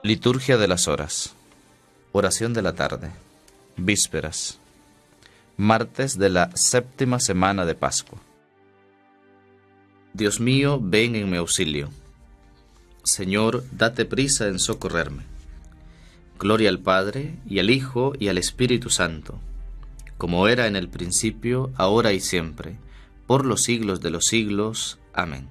Liturgia de las horas. Oración de la tarde. Vísperas. Martes de la 7ª semana de Pascua. Dios mío, ven en mi auxilio. Señor, date prisa en socorrerme. Gloria al Padre, y al Hijo, y al Espíritu Santo, como era en el principio, ahora y siempre, por los siglos de los siglos. Amén.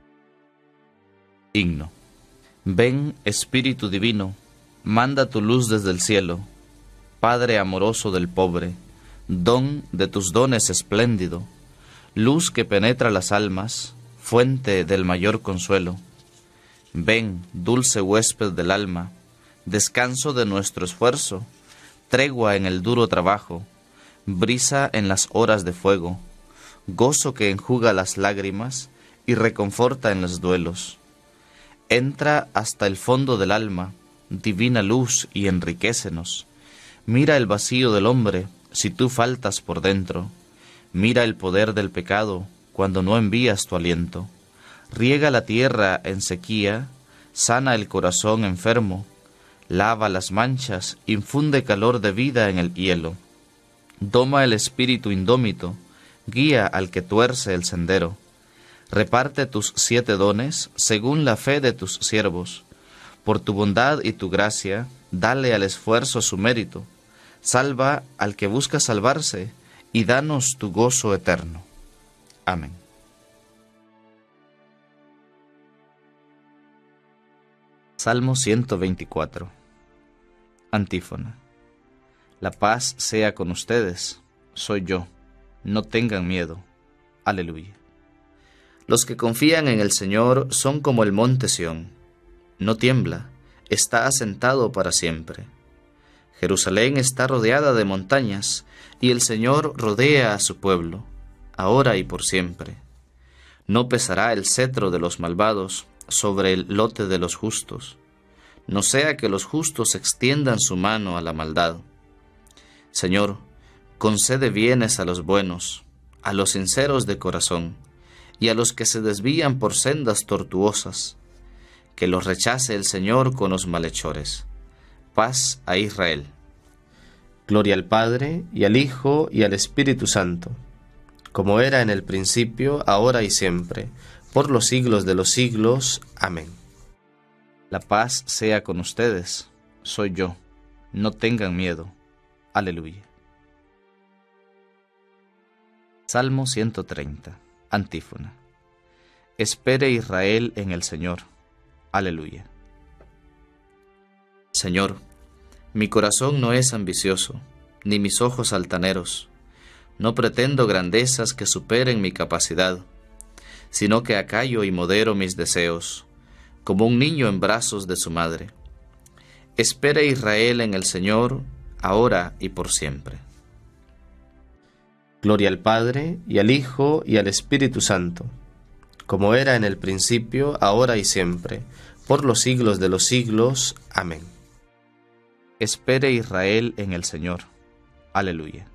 Himno. Ven, Espíritu Divino, manda tu luz desde el cielo, Padre amoroso del pobre, don de tus dones espléndido, luz que penetra las almas, fuente del mayor consuelo. Ven, dulce huésped del alma, descanso de nuestro esfuerzo, tregua en el duro trabajo, brisa en las horas de fuego, gozo que enjuga las lágrimas y reconforta en los duelos. Entra hasta el fondo del alma, divina luz, y enriquécenos. Mira el vacío del hombre, si tú faltas por dentro. Mira el poder del pecado, cuando no envías tu aliento. Riega la tierra en sequía, sana el corazón enfermo, lava las manchas, infunde calor de vida en el hielo. Doma el espíritu indómito, guía al que tuerce el sendero. Reparte tus 7 dones según la fe de tus siervos. Por tu bondad y tu gracia, dale al esfuerzo su mérito. Salva al que busca salvarse, y danos tu gozo eterno. Amén. Salmo 124. Antífona. La paz sea con ustedes, soy yo, no tengan miedo. Aleluya. Los que confían en el Señor son como el monte Sión. No tiembla, está asentado para siempre. Jerusalén está rodeada de montañas, y el Señor rodea a su pueblo, ahora y por siempre. No pesará el cetro de los malvados sobre el lote de los justos, no sea que los justos extiendan su mano a la maldad. Señor, concede bienes a los buenos, a los sinceros de corazón, y a los que se desvían por sendas tortuosas. Que los rechace el Señor con los malhechores. Paz a Israel. Gloria al Padre, y al Hijo, y al Espíritu Santo, como era en el principio, ahora y siempre, por los siglos de los siglos. Amén. La paz sea con ustedes, soy yo, no tengan miedo. Aleluya. Salmo 130. Antífona. Espere Israel en el Señor. Aleluya. Señor, mi corazón no es ambicioso, ni mis ojos altaneros. No pretendo grandezas que superen mi capacidad, sino que acallo y modero mis deseos, como un niño en brazos de su madre. Espere Israel en el Señor, ahora y por siempre. Gloria al Padre, y al Hijo, y al Espíritu Santo, como era en el principio, ahora y siempre, por los siglos de los siglos. Amén. Espere Israel en el Señor. Aleluya.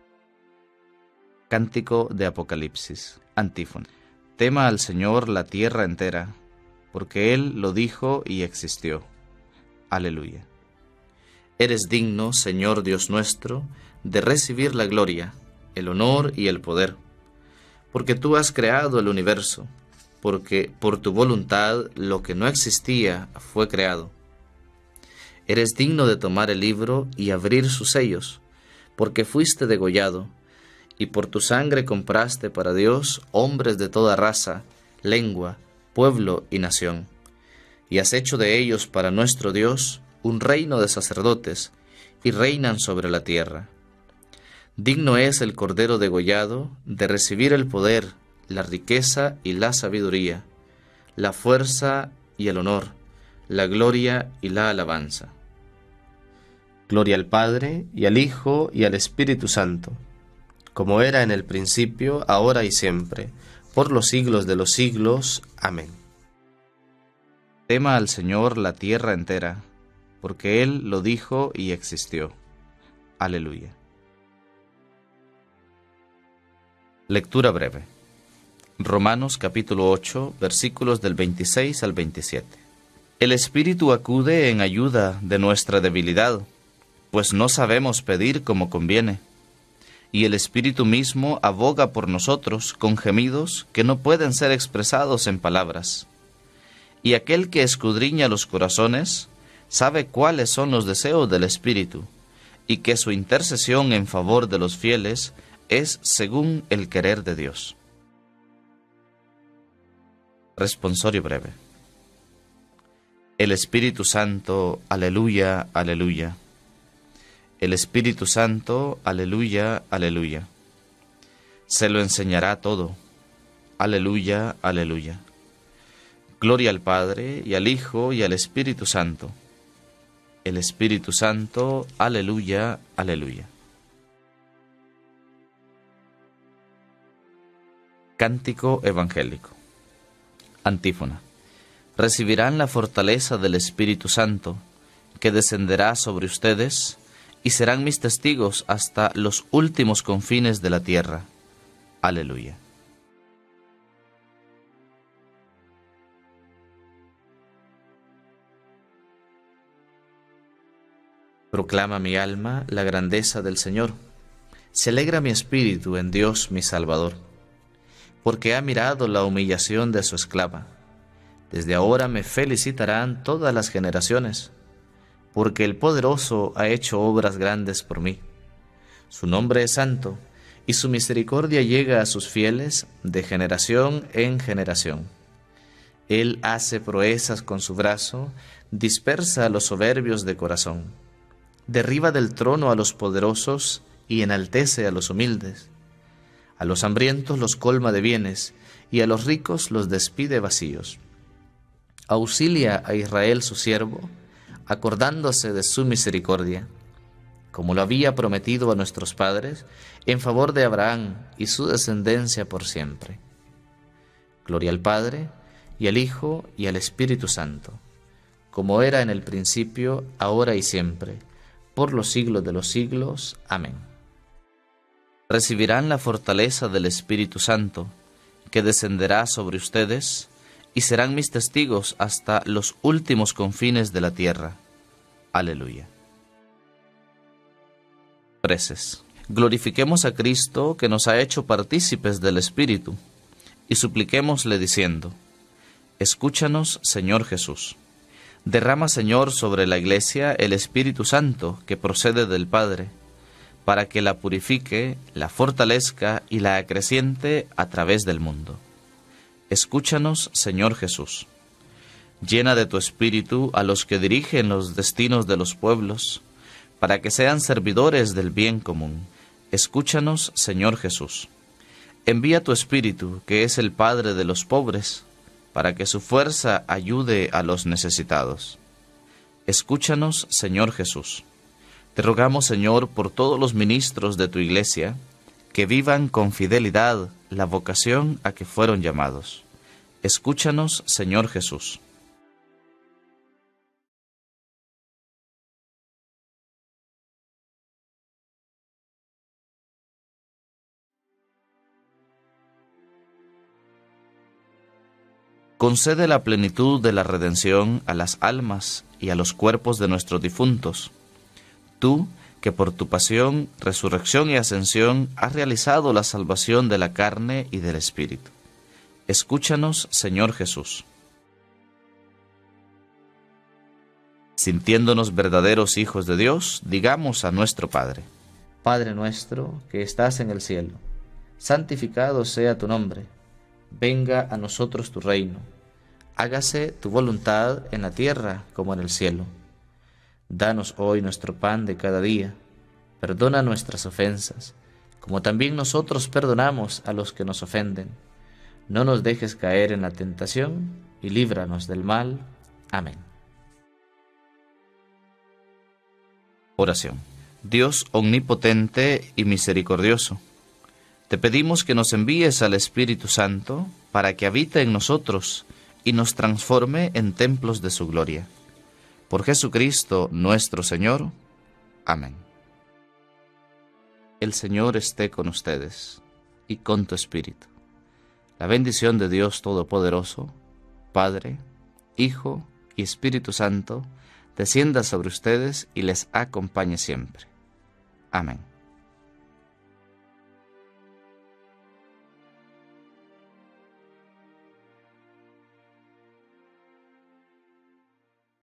Cántico de Apocalipsis. Antífona. Tema al Señor la tierra entera, porque Él lo dijo y existió. Aleluya. Eres digno, Señor Dios nuestro, de recibir la gloria, el honor y el poder, porque tú has creado el universo, porque por tu voluntad lo que no existía fue creado. Eres digno de tomar el libro y abrir sus sellos, porque fuiste degollado, y por tu sangre compraste para Dios hombres de toda raza, lengua, pueblo y nación, y has hecho de ellos para nuestro Dios un reino de sacerdotes, y reinan sobre la tierra. Digno es el Cordero degollado de recibir el poder, la riqueza y la sabiduría, la fuerza y el honor, la gloria y la alabanza. Gloria al Padre, y al Hijo, y al Espíritu Santo, como era en el principio, ahora y siempre, por los siglos de los siglos. Amén. Tema al Señor la tierra entera, porque Él lo dijo y existió. Aleluya. Lectura breve. Romanos capítulo 8, versículos del 26 al 27. El Espíritu acude en ayuda de nuestra debilidad, pues no sabemos pedir como conviene. Y el Espíritu mismo aboga por nosotros con gemidos que no pueden ser expresados en palabras. Y aquel que escudriña los corazones sabe cuáles son los deseos del Espíritu, y que su intercesión en favor de los fieles es según el querer de Dios. Responsorio breve. El Espíritu Santo, aleluya, aleluya. El Espíritu Santo, aleluya, aleluya. Se lo enseñará todo. Aleluya, aleluya. Gloria al Padre, y al Hijo, y al Espíritu Santo. El Espíritu Santo, aleluya, aleluya. Cántico evangélico. Antífona. Recibirán la fortaleza del Espíritu Santo, que descenderá sobre ustedes, y serán mis testigos hasta los últimos confines de la tierra. Aleluya. Proclama mi alma la grandeza del Señor. Se alegra mi espíritu en Dios mi Salvador, porque ha mirado la humillación de su esclava. Desde ahora me felicitarán todas las generaciones, porque el Poderoso ha hecho obras grandes por mí. Su nombre es santo, y su misericordia llega a sus fieles de generación en generación. Él hace proezas con su brazo, dispersa a los soberbios de corazón. Derriba del trono a los poderosos y enaltece a los humildes. A los hambrientos los colma de bienes, y a los ricos los despide vacíos. Auxilia a Israel su siervo, acordándose de su misericordia, como lo había prometido a nuestros padres, en favor de Abraham y su descendencia por siempre. Gloria al Padre, y al Hijo, y al Espíritu Santo, como era en el principio, ahora y siempre, por los siglos de los siglos. Amén. Recibirán la fortaleza del Espíritu Santo, que descenderá sobre ustedes, y serán mis testigos hasta los últimos confines de la tierra. Aleluya. Preces. Glorifiquemos a Cristo, que nos ha hecho partícipes del Espíritu, y supliquémosle diciendo: escúchanos, Señor Jesús. Derrama, Señor, sobre la Iglesia el Espíritu Santo que procede del Padre, para que la purifique, la fortalezca y la acreciente a través del mundo. Escúchanos, Señor Jesús. Llena de tu Espíritu a los que dirigen los destinos de los pueblos, para que sean servidores del bien común. Escúchanos, Señor Jesús. Envía tu Espíritu, que es el Padre de los pobres, para que su fuerza ayude a los necesitados. Escúchanos, Señor Jesús. Te rogamos, Señor, por todos los ministros de tu Iglesia, que vivan con fidelidad la vocación a que fueron llamados. Escúchanos, Señor Jesús. Concede la plenitud de la redención a las almas y a los cuerpos de nuestros difuntos. Tú, que por tu pasión, resurrección y ascensión has realizado la salvación de la carne y del espíritu. Escúchanos, Señor Jesús. Sintiéndonos verdaderos hijos de Dios, digamos a nuestro Padre: Padre nuestro, que estás en el cielo, santificado sea tu nombre. Venga a nosotros tu reino. Hágase tu voluntad en la tierra como en el cielo. Danos hoy nuestro pan de cada día. Perdona nuestras ofensas, como también nosotros perdonamos a los que nos ofenden. No nos dejes caer en la tentación, y líbranos del mal. Amén. Oración. Dios omnipotente y misericordioso, te pedimos que nos envíes al Espíritu Santo para que habite en nosotros y nos transforme en templos de su gloria. Por Jesucristo nuestro Señor. Amén. El Señor esté con ustedes y con tu espíritu. La bendición de Dios Todopoderoso, Padre, Hijo y Espíritu Santo, descienda sobre ustedes y les acompañe siempre. Amén.